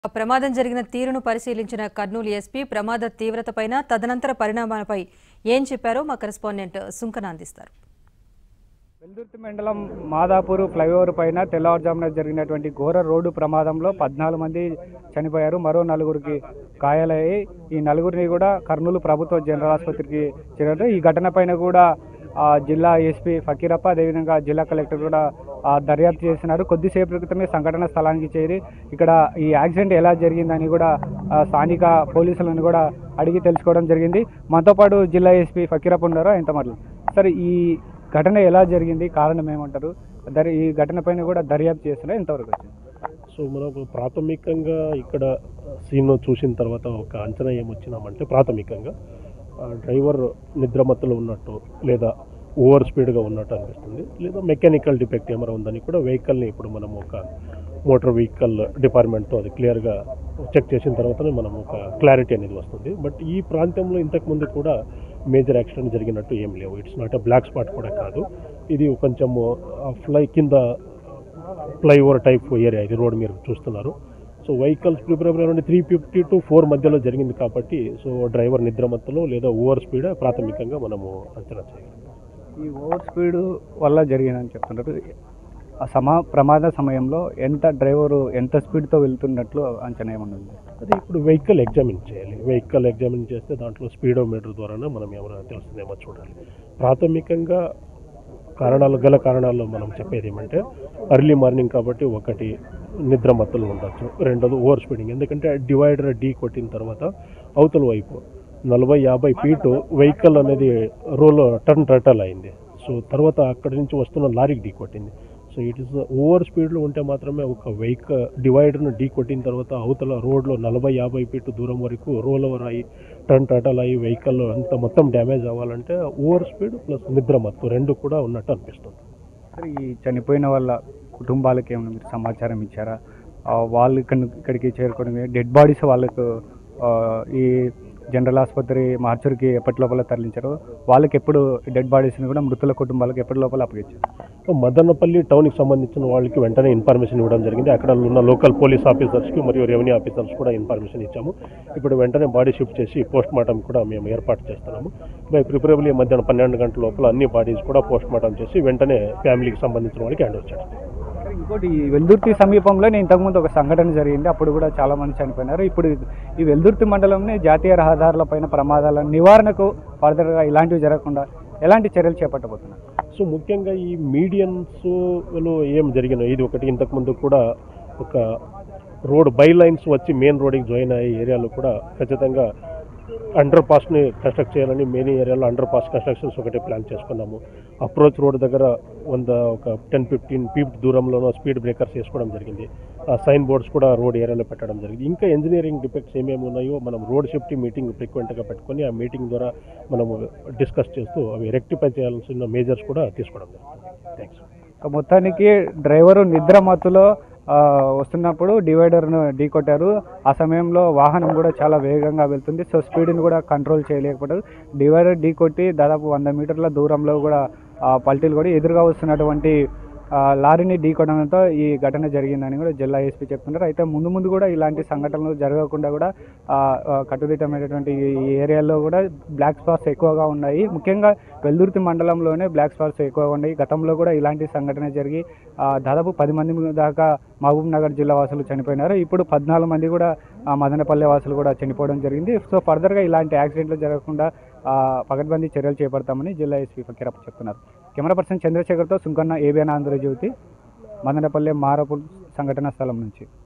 ప్రమాదం జరిగిన తీరును పరిశీలించిన కర్నూలు ఎస్పీ ప్రమాద తీవ్రతపైన తదనంతర పరిణామాలపై ఏం చెప్పారో మా కరెస్పాండెంట్ సుంకన అందిస్తారు. వెల్దుర్తి మండలం మాదాపూర్ ఫ్లైఓవర్ పైన తెల్లవారుజామున జరిగినటువంటి ఘోర రోడ్డు ప్రమాదంలో 14 మంది చనిపోయారు. మరో 4గురికి గాయాలయ్యాయి. ఈ 4గురిని కూడా కర్నూలు ప్రభుత్వ జనరల్ ఆసుపత్రికి చేరారు. ఈ ఘటన పైన కూడా జిల్లా ఎస్పీ ఫకీరప్ప అదేవిధంగా జిల్లా కలెక్టర్ కూడా దర్యాప్తు చేస్తున్నారు. కొద్దిసేపటి క్రితమే సంఘటన స్థలానికి చేరి ఇక్కడ ఈ యాక్సిడెంట్ ఎలా జరిగిందని కూడా స్థానిక పోలీసులను కూడా అడిగి తెలుసుకోవడం జరిగింది. మనతో పాటు జిల్లా ఎస్పీ ఫకీరప్ప ఉన్నారు. ఆయనతో మాట్లాడు. సరే, ఈ ఘటన ఎలా జరిగింది, కారణం ఏమంటారు, ఈ ఘటన పైన కూడా దర్యాప్తు చేస్తున్నారు, ఎంతవరకు వచ్చింది? సో మనకు ప్రాథమికంగా ఇక్కడ సీన్ చూసిన తర్వాత ఒక అంచనా ఏమొచ్చినామంటే, ప్రాథమికంగా డ్రైవర్ నిద్రమత్తులో ఉన్నట్టు లేదా ఓవర్ స్పీడ్గా ఉన్నట్టు అనిపిస్తుంది, లేదా మెకానికల్ డిఫెక్ట్ ఏమైనా ఉందని కూడా వెహికల్ని ఇప్పుడు మనం ఒక మోటార్ వెహికల్ డిపార్ట్మెంట్తో అది క్లియర్గా చెక్ చేసిన తర్వాతనే మనం ఒక క్లారిటీ అనేది వస్తుంది. బట్ ఈ ప్రాంతంలో ఇంతకుముందు కూడా మేజర్ యాక్సిడెంట్ జరిగినట్టు ఏం లేవు. It's not a black spot కూడా కాదు. ఇది కొంచెము కింద ఫ్లైఓవర్ టైప్ ఏరియా, ఇది రోడ్ మీరు చూస్తున్నారు. సో వెహికల్స్ ప్రిపేర్ 350 to 4 మధ్యలో జరిగింది కాబట్టి సో డ్రైవర్ నిద్రమత్తులో లేదా ఓవర్ స్పీడ్ ప్రాథమికంగా మనము అంచనా చేయాలి. ఈ ఓవర్ స్పీడ్ వల్ల జరిగిందని చెప్తున్నారు. ప్రమాద సమయంలో డ్రైవరు ఎంత స్పీడ్తో వెళ్తున్నట్లు అంచనా ఏమన్నది? అదే ఇప్పుడు వెహికల్ ఎగ్జామిన్ చేయాలి. వెహికల్ ఎగ్జామిన్ చేస్తే దాంట్లో స్పీడోమీటర్ ద్వారానే మనం ఏమైనా తెలుస్తుందేమో చూడాలి. ప్రాథమికంగా గల కారణాల్లో మనం చెప్పేది ఏమంటే, ఎర్లీ మార్నింగ్ కాబట్టి ఒకటి నిద్రమత్తులు ఉండొచ్చు, రెండోది ఓవర్ స్పీడింగ్. ఎందుకంటే డివైడర్ ఢీ కొట్టిన తర్వాత అవతల వైపు 40-50 ఫీటు వెహికల్ అనేది టర్టల్ అయింది. సో తర్వాత అక్కడి నుంచి వస్తున్న లారీకి ఢీ కొట్టింది. సో ఇట్ ఈస్ ఓవర్ స్పీడ్లో ఉంటే మాత్రమే ఒక వెహికల్ డివైడర్ను ఢీ కొట్టిన తర్వాత అవతల రోడ్లో 40-50 ఫీటు దూరం వరకు రోల్ ఓవర్ అయ్యి టర్టల్ అయ్యి వెహికల్ అంత మొత్తం డ్యామేజ్ అవ్వాలంటే ఓవర్ స్పీడ్ ప్లస్ నిద్రమత్తు రెండు కూడా ఉన్నట్టు అనిపిస్తుంది. ఈ చనిపోయిన వాళ్ళ కుటుంబాలకి ఏమైనా మీరు సమాచారం ఇచ్చారా? వాళ్ళు ఇక్కడికి చేరుకోవడం, డెడ్ బాడీస్ వాళ్ళకు ఈ జనరల్ ఆసుపత్రి మార్చురికి ఎప్పటి లోపల తరలించారు? వాళ్ళకి ఎప్పుడు డెడ్ బాడీస్ని కూడా మృతుల కుటుంబాలకు ఎప్పటి లోపల అప్పగించారు? మదనపల్లి టౌన్కి సంబంధించిన వాళ్ళకి వెంటనే ఇన్ఫర్మేషన్ ఇవ్వడం జరిగింది. అక్కడ ఉన్న లోకల్ పోలీస్ ఆఫీసర్స్కి మరియు రెవెన్యూ ఆఫీసర్స్ కూడా ఇన్ఫర్మేషన్ ఇచ్చాము. ఇప్పుడు వెంటనే బాడీ షిఫ్ట్ చేసి పోస్ట్ మార్టం కూడా మేము ఏర్పాటు చేస్తున్నాము. ప్రిఫరబుల్లీ మధ్యాహ్నం 12 గంటల లోపల అన్ని బాడీస్ కూడా పోస్ట్ మార్టం చేసి వెంటనే ఫ్యామిలీకి సంబంధించిన వాళ్ళకి హ్యాండ్ ఓవర్ చేస్తాం. ఇంకోటి, ఈ వెల్దుర్తి సమీపంలోనే ఇంతకుముందు ఒక సంఘటన జరిగింది. అప్పుడు కూడా చాలామంది చనిపోయినారు. ఇప్పుడు ఈ వెల్దుర్తి మండలంని జాతీయ రహదారుల పైన ప్రమాదాల నివారణకు ఫర్దర్గా ఇలాంటివి జరగకుండా ఎలాంటి చర్యలు చేపట్టబోతున్నారు? సో ముఖ్యంగా ఈ మీడియన్స్లో ఏం జరిగినాయి, ఇది ఒకటి. ఇంతకుముందు కూడా ఒక రోడ్ బై లైన్స్ వచ్చి మెయిన్ రోడ్కి జాయిన్ అయ్యే ఏరియాలో కూడా ఖచ్చితంగా అండర్ పాస్ని కన్స్ట్రక్ట్ చేయాలని మెయిన్ ఏరియాలో అండర్ పాస్ కన్స్ట్రక్షన్స్ ఒకటి ప్లాన్ చేసుకున్నాము. అప్రోచ్ రోడ్ దగ్గర ఒక 10-15 ఫీట్ దూరంలోనూ స్పీడ్ బ్రేకర్స్ వేసుకోవడం జరిగింది. సైన్ బోర్డ్స్ కూడా రోడ్ ఏరియాలో పెట్టడం జరిగింది. ఇంకా ఇంజనీరింగ్ డిఫెక్ట్స్ ఏమేమి ఉన్నాయో మనం రోడ్ సేఫ్టీ మీటింగ్ ఫ్రీక్వెంట్గా పెట్టుకొని ఆ మీటింగ్ ద్వారా మనము డిస్కస్ చేస్తూ అవి రెక్టిఫై చేయాల్సిన మేజర్స్ కూడా తీసుకోవడం జరుగుతుంది. థ్యాంక్స్. మొత్తానికి డ్రైవరు నిద్రమత్తులో వస్తున్నప్పుడు డివైడర్ను ఢీ కొట్టారు. ఆ సమయంలో వాహనం కూడా చాలా వేగంగా వెళ్తుంది. సో స్పీడ్ని కూడా కంట్రోల్ చేయలేకపోయారు. డివైడర్ ఢీ కొట్టి దాదాపు 100 మీటర్ల దూరంలో కూడా పల్టీలు కూడా ఎదురుగా వస్తున్నటువంటి లారీని ఢీ కొట్టడంతో ఈ ఘటన జరిగిందని కూడా జిల్లా ఎస్పీ చెప్తున్నారు. అయితే ముందు కూడా ఇలాంటి సంఘటనలు జరగకుండా కూడా కట్టుదిట్టమైనటువంటి ఈ ఏరియాలో కూడా బ్లాక్ స్పాట్స్ ఎక్కువగా ఉన్నాయి. ముఖ్యంగా వెల్దుర్తి మండలంలోనే బ్లాక్ స్పాట్స్ ఎక్కువగా ఉన్నాయి. గతంలో కూడా ఇలాంటి సంఘటన జరిగి దాదాపు 10 మంది దాకా మహబూబ్ నగర్ జిల్లా వాసులు చనిపోయినారు. ఇప్పుడు 14 మంది కూడా మదనపల్లె వాసులు కూడా చనిపోవడం జరిగింది. సో ఫర్దర్గా ఇలాంటి యాక్సిడెంట్లు జరగకుండా పకడ్బందీ చర్యలు చేపడతామని జిల్లా ఎస్పీ ఫకీరప్ప చెప్తున్నారు. Camera person చంద్రశేఖర్తో Sunkanna, ABN Andhra Jyothi, Madanapalle మారపూర్ సంఘటన స్థలం నుంచి.